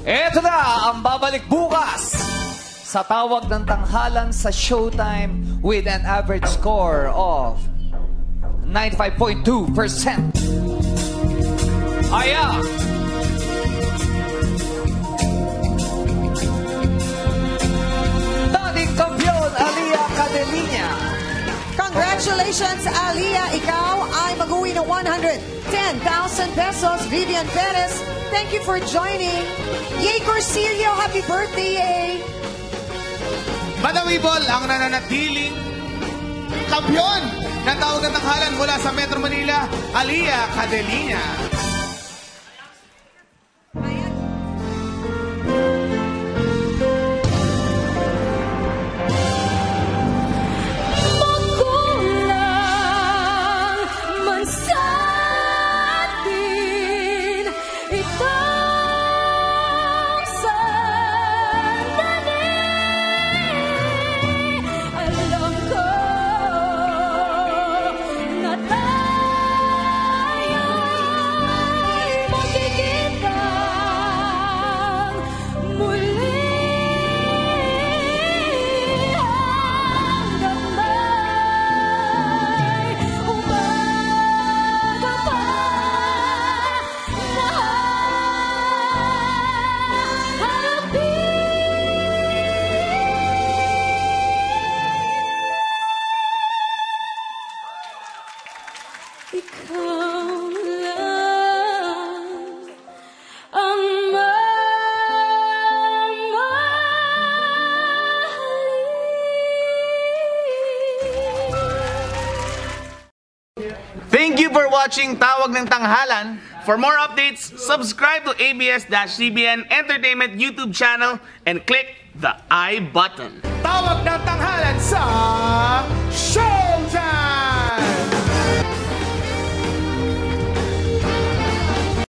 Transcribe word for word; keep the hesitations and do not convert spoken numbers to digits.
Eto na ang babalik bukas sa Tawag ng Tanghalan sa Showtime with an average score of ninety-five point two percent. Aya! Dating kampiyon, Alliyah Cadeliña. Congratulations, Alliyah! Ikaw ay mag-uwi ng one hundred ten thousand pesos. Vivian Perez, thank you for joining. Yay, Corsilio! Happy birthday, Yay! Madam Ibol, ang nananatiling kampiyon ng Tawag ng Tanghalan mula sa Metro Manila, Alliyah Cadeliña. Thank you for watching Tawag ng Tanghalan. For more updates, subscribe to A B S C B N Entertainment YouTube channel and click the I button. Tawag ng Tanghalan!